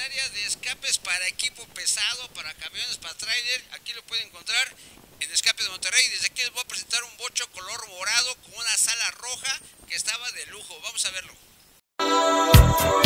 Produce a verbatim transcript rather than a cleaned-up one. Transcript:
área de escapes para equipo pesado, para camiones, para tráiler. Aquí lo pueden encontrar en Escape de Monterrey. Desde aquí les voy a presentar un bocho color morado con una sala roja que estaba de lujo. Vamos a verlo.